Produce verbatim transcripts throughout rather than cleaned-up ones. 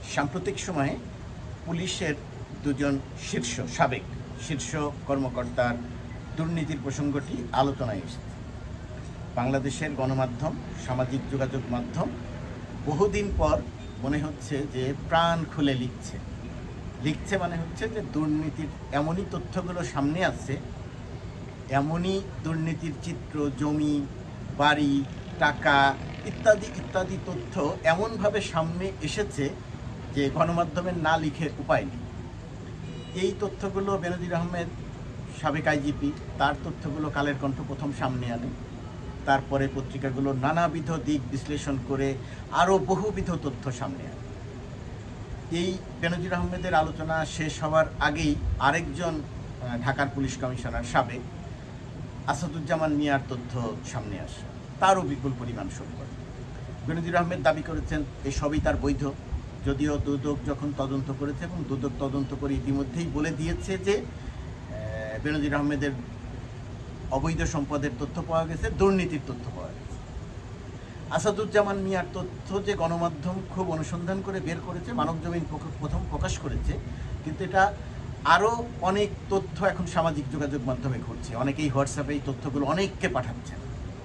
সাম্প্রতিক সময়ে পুলিশের দুজন শীর্ষ সাবেক শীর্ষ কর্মকর্তার দুর্নীতির প্রসঙ্গটি আলোচনায় এসেছে। বাংলাদেশের গণমাধ্যম, সামাজিক যোগাযোগ মাধ্যম বহুদিন পর মনে হচ্ছে যে প্রাণ খুলে লিখছে লিখছে মানে হচ্ছে যে দুর্নীতির এমনই তথ্যগুলো সামনে আছে, এমনই দুর্নীতির চিত্র, জমি, বাড়ি, টাকা ইত্যাদি ইত্যাদি তথ্য এমনভাবে সামনে এসেছে যে গণমাধ্যমের না লিখে উপায় নেই। এই তথ্যগুলো বেনজির আহমেদ, সাবেক আইজিপি, তার তথ্যগুলো কালের কণ্ঠ প্রথম সামনে আনে। তারপরে পত্রিকাগুলো নানাবিধ দিক বিশ্লেষণ করে আরও বহুবিধ তথ্য সামনে আনে। এই বেনজির আহমেদের আলোচনা শেষ হওয়ার আগেই আরেকজন ঢাকার পুলিশ কমিশনার সাবেক আসাদুজ্জামান মিয়ার তথ্য সামনে আসে, তারও বিপুল পরিমাণ সম্পদ। বেনজির আহমেদ দাবি করেছেন এই সবই তার বৈধ, যদিও দুদক যখন তদন্ত করেছে এবং দুদক তদন্ত করে ইতিমধ্যেই বলে দিয়েছে যে বেনজির আহমেদের অবৈধ সম্পদের তথ্য পাওয়া গেছে, দুর্নীতির তথ্য পাওয়া গেছে। আসাদুজ্জামান মিয়ার তথ্য যে গণমাধ্যম খুব অনুসন্ধান করে বের করেছে, মানবজমিন প্রথম প্রকাশ করেছে, কিন্তু এটা আরও অনেক তথ্য এখন সামাজিক যোগাযোগ মাধ্যমে ঘুরছে। অনেকেই হোয়াটসঅ্যাপে এই তথ্যগুলো অনেককে পাঠাচ্ছেন।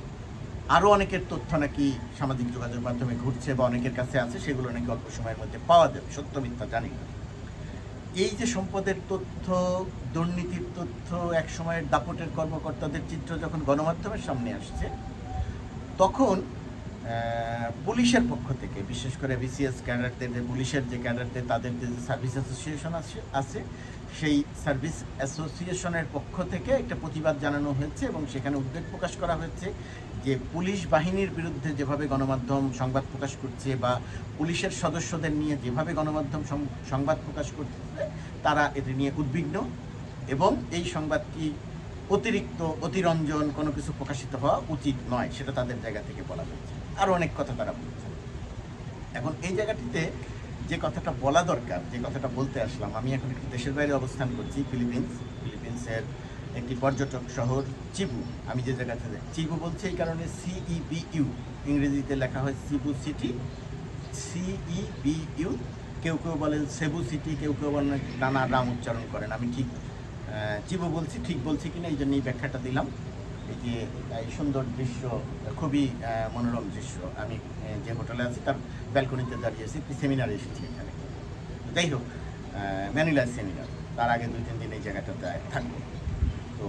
আরও অনেকের তথ্য নাকি সামাজিক যোগাযোগ মাধ্যমে ঘুরছে বা অনেকের কাছে আছে, সেগুলো নাকি অল্প সময়ের মধ্যে পাওয়া যাবে। সত্য মিথ্যা জানি না। এই যে সম্পদের তথ্য, দুর্নীতির তথ্য, এক সময়ের দাপটের কর্মকর্তাদের চিত্র যখন গণমাধ্যমের সামনে আসছে, তখন পুলিশের পক্ষ থেকে, বিশেষ করে বিসিএস ক্যাডারদের, যে পুলিশের যে ক্যাডারদের তাদের যে সার্ভিস অ্যাসোসিয়েশন আছে আছে সেই সার্ভিস অ্যাসোসিয়েশনের পক্ষ থেকে একটা প্রতিবাদ জানানো হয়েছে এবং সেখানে উদ্বেগ প্রকাশ করা হয়েছে যে পুলিশ বাহিনীর বিরুদ্ধে যেভাবে গণমাধ্যম সংবাদ প্রকাশ করছে বা পুলিশের সদস্যদের নিয়ে যেভাবে গণমাধ্যম সংবাদ প্রকাশ করছে, তারা এটি নিয়ে উদ্বিগ্ন এবং এই সংবাদটি অতিরিক্ত অতিরঞ্জন কোনো কিছু প্রকাশিত হওয়া উচিত নয়, সেটা তাদের জায়গা থেকে বলা হয়েছে। আরও অনেক কথা তারা বলছে। এখন এই জায়গাটিতে যে কথাটা বলা দরকার, যে কথাটা বলতে আসলাম, আমি এখন একটু দেশের বাইরে অবস্থান করছি, ফিলিপিন্স ফিলিপিন্সের একটি পর্যটক শহর চিবু। আমি যে জায়গাতে যাই, চিবু বলছে এই কারণে সিইবিইউ, ইংরেজিতে লেখা হয় সিবু সিটি, সিইবিইউ। কেউ কেউ বলেন সেবু সিটি, কেউ কেউ বলেন নানা নাম উচ্চারণ করেন। আমি ঠিক চিবু বলছি, ঠিক বলছি কিনা এই জন্যই ব্যাখ্যাটা দিলাম। এই যে এই সুন্দর দৃশ্য, খুবই মনোরম দৃশ্য। আমি যে হোটেলে আছি তার ব্যালকনিতে দাঁড়িয়েছি, একটি সেমিনারে এসেছি এখানে। যাই হোক, ম্যানিলার সেমিনার, তার আগে দুই তিন দিন এই জায়গাটাতে থাকবো। তো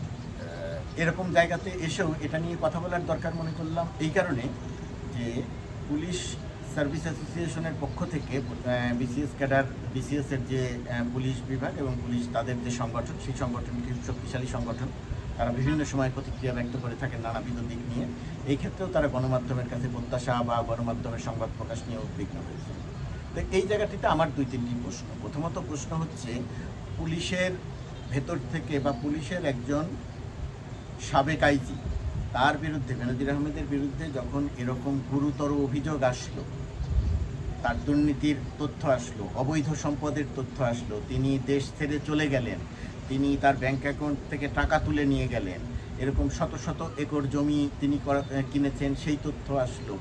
এরকম জায়গাতে এসেও এটা নিয়ে কথা বলার দরকার মনে করলাম এই কারণে যে পুলিশ সার্ভিস অ্যাসোসিয়েশনের পক্ষ থেকে বিসিএস ক্যাডার, বিসিএসের যে পুলিশ বিভাগ এবং পুলিশ তাদের যে সংগঠন, সেই সংগঠনটি শক্তিশালী সংগঠন। তারা বিভিন্ন সময় প্রতিক্রিয়া ব্যক্ত করে থাকেন নানাবিধ দিক নিয়ে। এই ক্ষেত্রেও তারা গণমাধ্যমের কাছে প্রত্যাশা বা গণমাধ্যমের সংবাদ প্রকাশ নিয়ে উদ্বিগ্ন হয়েছে। তো এই জায়গাটিতে আমার দুই তিনটি প্রশ্ন। প্রথমত প্রশ্ন হচ্ছে, পুলিশের ভেতর থেকে বা পুলিশের একজন সাবেক আইজি, তার বিরুদ্ধে, বেনজির আহমেদের বিরুদ্ধে যখন এরকম গুরুতর অভিযোগ আসলো, তার দুর্নীতির তথ্য আসলো, অবৈধ সম্পদের তথ্য আসলো, তিনি দেশ ছেড়ে চলে গেলেন, তিনি তার ব্যাংক অ্যাকাউন্ট থেকে টাকা তুলে নিয়ে গেলেন, এরকম শত শত একর জমি তিনি কিনেছেন, সেই তথ্য আসলো,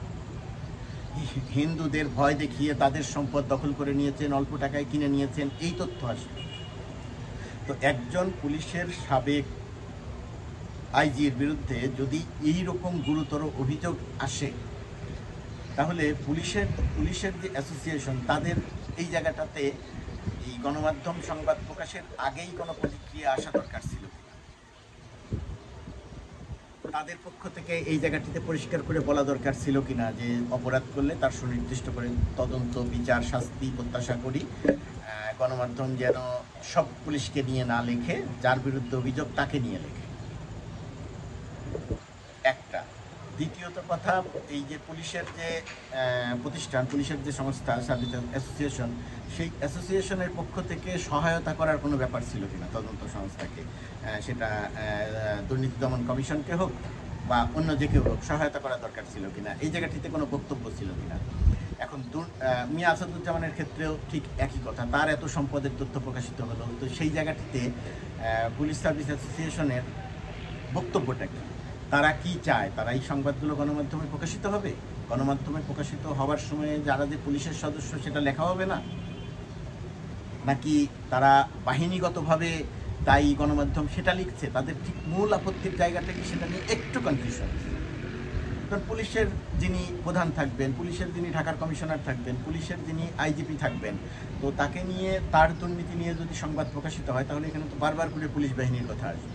হিন্দুদের ভয় দেখিয়ে তাদের সম্পদ দখল করে নিয়েছেন, অল্প টাকায় কিনে নিয়েছেন, এই তথ্য আসলো। তো একজন পুলিশের সাবেক আইজির বিরুদ্ধে যদি এই রকম গুরুতর অভিযোগ আসে, তাহলে পুলিশের পুলিশের যে অ্যাসোসিয়েশন, তাদের এই জায়গাটাতে এই গণমাধ্যম সংবাদ প্রকাশের আগেই কোনো প্রতিক্রিয়া আসা দরকার ছিল। তাদের পক্ষ থেকে এই জায়গাটিতে পরিষ্কার করে বলা দরকার ছিল কিনা যে অপরাধ করলে তার সুনির্দিষ্ট করে তদন্ত, বিচার, শাস্তি প্রত্যাশা করি। গণমাধ্যম যেন সব পুলিশকে নিয়ে না লেখে, যার বিরুদ্ধে অভিযোগ তাকে নিয়ে লেখে। একটা। দ্বিতীয়ত কথা, এই যে পুলিশের যে প্রতিষ্ঠান, পুলিশের যে সংস্থা সার্ভিস অ্যাসোসিয়েশন, সেই অ্যাসোসিয়েশনের পক্ষ থেকে সহায়তা করার কোনো ব্যাপার ছিল কিনা তদন্ত সংস্থাকে, সেটা দুর্নীতি দমন কমিশনকে হোক বা অন্য যে কেউ হোক, সহায়তা করা দরকার ছিল কিনা, এই জায়গাটিতে কোনো বক্তব্য ছিল কিনা। এখন মিয়া আসাদুজ্জামানের ক্ষেত্রেও ঠিক একই কথা, তার এত সম্পদের তথ্য প্রকাশিত হলো, তো সেই জায়গাটিতে পুলিশ সার্ভিস অ্যাসোসিয়েশনের বক্তব্যটা কি, তারা কি চায়, তারা এই সংবাদগুলো গণমাধ্যমে প্রকাশিত হবে, গণমাধ্যমে প্রকাশিত হওয়ার সময়ে যারা যে পুলিশের সদস্য সেটা লেখা হবে না, নাকি তারা বাহিনীগতভাবে দায়ী গণমাধ্যম সেটা লিখছে? তাদের ঠিক মূল আপত্তির জায়গাটা কি সেটা নিয়ে একটু কনফিউশন। কারণ পুলিশের যিনি প্রধান থাকবেন, পুলিশের যিনি ঢাকার কমিশনার থাকবেন, পুলিশের যিনি আইজিপি থাকবেন, তো তাকে নিয়ে তার দুর্নীতি নিয়ে যদি সংবাদ প্রকাশিত হয় তাহলে এখানে তো বারবার করে পুলিশ বাহিনীর কথা আসবে।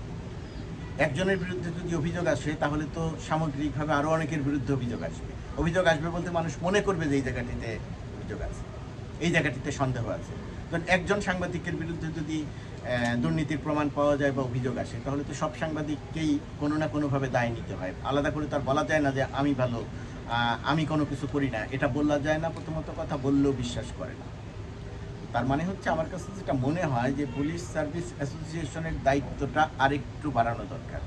একজনের বিরুদ্ধে যদি অভিযোগ আসে তাহলে তো সামগ্রিকভাবে আরও অনেকের বিরুদ্ধে অভিযোগ আসবে। অভিযোগ আসবে বলতে মানুষ মনে করবে যে এই জায়গাটিতে অভিযোগ আছে, এই জায়গাটিতে সন্দেহ আছে। কারণ একজন সাংবাদিকের বিরুদ্ধে যদি দুর্নীতির প্রমাণ পাওয়া যায় বা অভিযোগ আসে তাহলে তো সব সাংবাদিককেই কোনো না কোনোভাবে দায় নিতে হয়। আলাদা করে তার বলা যায় না যে আমি ভালো, আমি কোনো কিছু করি না, এটা বলা যায় না। প্রথমত কথা বললেও বিশ্বাস করে না। তার মানে হচ্ছে আমার কাছে যেটা মনে হয় যে পুলিশ সার্ভিস অ্যাসোসিয়েশনের দায়িত্বটা আরেকটু বাড়ানো দরকার।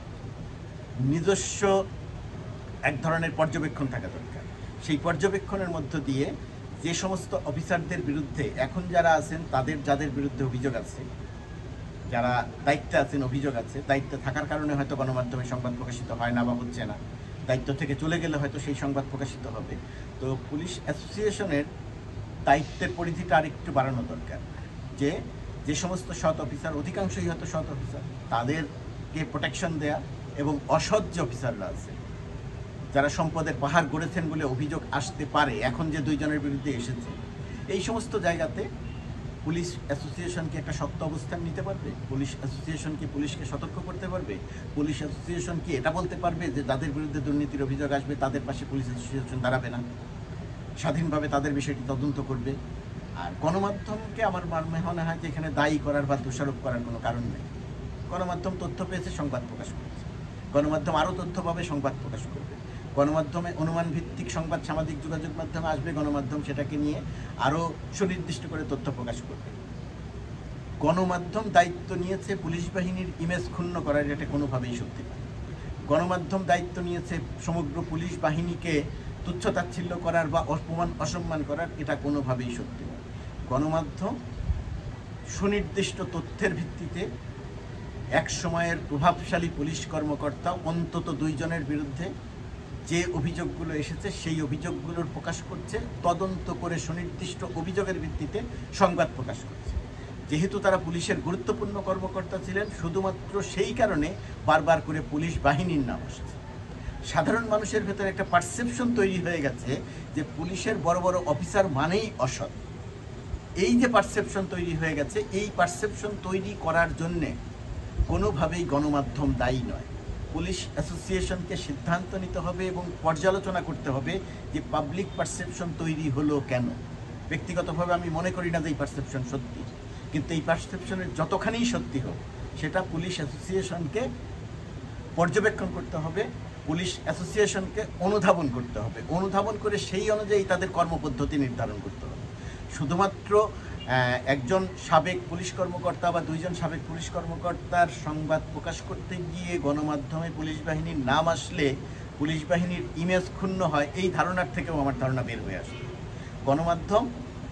নিজস্ব এক ধরনের পর্যবেক্ষণ থাকা দরকার। সেই পর্যবেক্ষণের মধ্য দিয়ে যে সমস্ত অফিসারদের বিরুদ্ধে এখন যারা আছেন তাদের যাদের বিরুদ্ধে অভিযোগ আছে, যারা দায়িত্বে আছেন অভিযোগ আছে, দায়িত্বে থাকার কারণে হয়তো গণমাধ্যমে সংবাদ প্রকাশিত হয় না বা হচ্ছে না, দায়িত্ব থেকে চলে গেলে হয়তো সেই সংবাদ প্রকাশিত হবে। তো পুলিশ অ্যাসোসিয়েশনের দায়িত্বের পরিধিটা আরেকটু বাড়ানো দরকার। যে যে সমস্ত সৎ অফিসার, অধিকাংশই হয়তো সৎ অফিসার, তাদেরকে প্রোটেকশন দেয়া এবং অসৎ যে অফিসাররা আছে যারা সম্পদের পাহাড় গড়েছেন বলে অভিযোগ আসতে পারে, এখন যে দুইজনের বিরুদ্ধে এসেছে, এই সমস্ত জায়গাতে পুলিশ অ্যাসোসিয়েশনকে একটা শক্ত অবস্থান নিতে পারবে। পুলিশ অ্যাসোসিয়েশন কি পুলিশকে সতর্ক করতে পারবে? পুলিশ অ্যাসোসিয়েশন কি এটা বলতে পারবে যে যাদের বিরুদ্ধে দুর্নীতির অভিযোগ আসবে তাদের পাশে পুলিশ অ্যাসোসিয়েশন দাঁড়াবে না, স্বাধীনভাবে তাদের বিষয়টি তদন্ত করবে? আর গণমাধ্যমকে আমার মনে হয় যে এখানে দায়ী করার বা দোষারোপ করার কোনো কারণ নেই। গণমাধ্যম তথ্য পেয়েছে, সংবাদ প্রকাশ করেছে। গণমাধ্যম আরও তথ্য পাবে, সংবাদ প্রকাশ করবে। গণমাধ্যমে অনুমান ভিত্তিক সংবাদ সামাজিক যোগাযোগ মাধ্যমে আসবে, গণমাধ্যম সেটাকে নিয়ে আরও সুনির্দিষ্ট করে তথ্য প্রকাশ করবে। গণমাধ্যম দায়িত্ব নিয়েছে পুলিশ বাহিনীর ইমেজ ক্ষুণ্ণ করার, এটা কোনোভাবেই সত্যি না। গণমাধ্যম দায়িত্ব নিয়েছে সমগ্র পুলিশ বাহিনীকে তুচ্ছতাচ্ছিল্য করার বা অপমান অসম্মান করার, এটা কোনোভাবেই সত্যি না। গণমাধ্যম সুনির্দিষ্ট তথ্যের ভিত্তিতে এক সময়ের প্রভাবশালী পুলিশ কর্মকর্তা অন্তত দুইজনের বিরুদ্ধে যে অভিযোগগুলো এসেছে সেই অভিযোগগুলোর প্রকাশ করছে, তদন্ত করে সুনির্দিষ্ট অভিযোগের ভিত্তিতে সংবাদ প্রকাশ করছে। যেহেতু তারা পুলিশের গুরুত্বপূর্ণ কর্মকর্তা ছিলেন, শুধুমাত্র সেই কারণে বারবার করে পুলিশ বাহিনীর নাম আসছে। সাধারণ মানুষের ভেতরে একটা পারসেপশন তৈরি হয়ে গেছে যে পুলিশের বড় বড় অফিসার মানেই অসৎ। এই যে পারসেপশন তৈরি হয়ে গেছে, এই পারসেপশন তৈরি করার জন্যে কোনোভাবেই গণমাধ্যম দায়ী নয়। পুলিশ অ্যাসোসিয়েশনকে সিদ্ধান্ত নিতে হবে এবং পর্যালোচনা করতে হবে যে পাবলিক পারসেপশন তৈরি হলো কেন। ব্যক্তিগতভাবে আমি মনে করি না যে এই পারসেপশন সত্যি, কিন্তু এই পারসেপশনের যতখানিই সত্যি হোক সেটা পুলিশ অ্যাসোসিয়েশনকে পর্যবেক্ষণ করতে হবে, পুলিশ অ্যাসোসিয়েশনকে অনুধাবন করতে হবে, অনুধাবন করে সেই অনুযায়ী তাদের কর্মপদ্ধতি নির্ধারণ করতে হবে। শুধুমাত্র একজন সাবেক পুলিশ কর্মকর্তা বা দুইজন সাবেক পুলিশ কর্মকর্তার সংবাদ প্রকাশ করতে গিয়ে গণমাধ্যমে পুলিশ বাহিনীর নাম আসলে পুলিশ বাহিনীর ইমেজ ক্ষুণ্ণ হয়, এই ধারণার থেকেও আমার ধারণা বের হয়ে আসে। গণমাধ্যম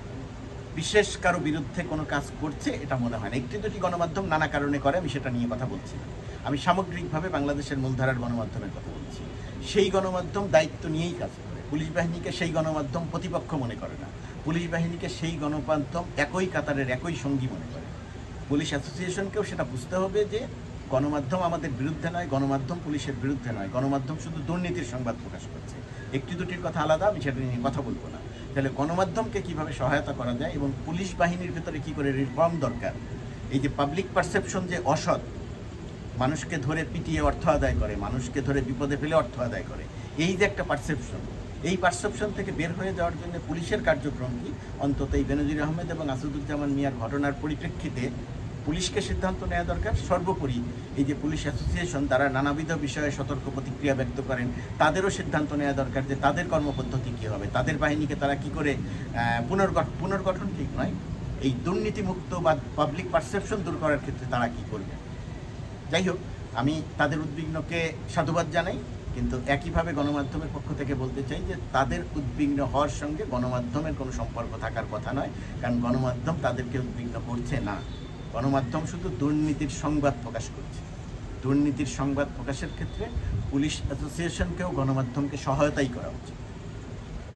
বিশেষ কারো বিরুদ্ধে কোনো কাজ করছে এটা মনে হয় না। একটি দুটি গণমাধ্যম নানা কারণে করে, আমি সেটা নিয়ে কথা বলছি না। আমি সামগ্রিকভাবে বাংলাদেশের মূলধারার গণমাধ্যমের কথা বলছি। সেই গণমাধ্যম দায়িত্ব নিয়েই কাজ করে। পুলিশ বাহিনীকে সেই গণমাধ্যম প্রতিপক্ষ মনে করে না, পুলিশ বাহিনীকে সেই গণমাধ্যম একই কাতারের একই সঙ্গী মনে করে। পুলিশ অ্যাসোসিয়েশনকেও সেটা বুঝতে হবে যে গণমাধ্যম আমাদের বিরুদ্ধে নয়, গণমাধ্যম পুলিশের বিরুদ্ধে নয়, গণমাধ্যম শুধু দুর্নীতির সংবাদ প্রকাশ করছে। একটি দুটির কথা আলাদা, আমি সেটা নিয়ে কথা বলবো না। তাহলে গণমাধ্যমকে কীভাবে সহায়তা করা যায় এবং পুলিশ বাহিনীর ভেতরে কী করে রিফর্ম দরকার। এই যে পাবলিক পারসেপশন যে অসৎ, মানুষকে ধরে পিটিয়ে অর্থ আদায় করে, মানুষকে ধরে বিপদে ফেলে অর্থ আদায় করে, এই যে একটা পারসেপশন, এই পারসেপশন থেকে বের হয়ে যাওয়ার জন্য পুলিশের কার্যক্রম কি, অন্তত এই বেনজির আহমেদ এবং আসাদুজ্জামান মিয়ার ঘটনার পরিপ্রেক্ষিতে পুলিশকে সিদ্ধান্ত নেওয়া দরকার। সর্বোপরি এই যে পুলিশ অ্যাসোসিয়েশন তারা নানাবিধ বিষয়ে সতর্ক প্রতিক্রিয়া ব্যক্ত করেন, তাদেরও সিদ্ধান্ত নেওয়া দরকার যে তাদের কর্মপদ্ধতি কী হবে, তাদের বাহিনীকে তারা কি করে পুনর্গঠন পুনর্গঠন ঠিক নয়, এই দুর্নীতিমুক্ত বা পাবলিক পারসেপশন দূর করার ক্ষেত্রে তারা কী করবে। যাই হোক, আমি তাদের উদ্বিগ্নকে সাধুবাদ জানাই, কিন্তু একইভাবে গণমাধ্যমের পক্ষ থেকে বলতে চাই যে তাদের উদ্বিগ্ন হওয়ার সঙ্গে গণমাধ্যমের কোনো সম্পর্ক থাকার কথা নয়, কারণ গণমাধ্যম তাদেরকে উদ্বিগ্ন করছে না। গণমাধ্যম শুধু দুর্নীতির সংবাদ প্রকাশ করছে। দুর্নীতির সংবাদ প্রকাশের ক্ষেত্রে পুলিশ অ্যাসোসিয়েশনকেও গণমাধ্যমকে সহায়তাই করা উচিত।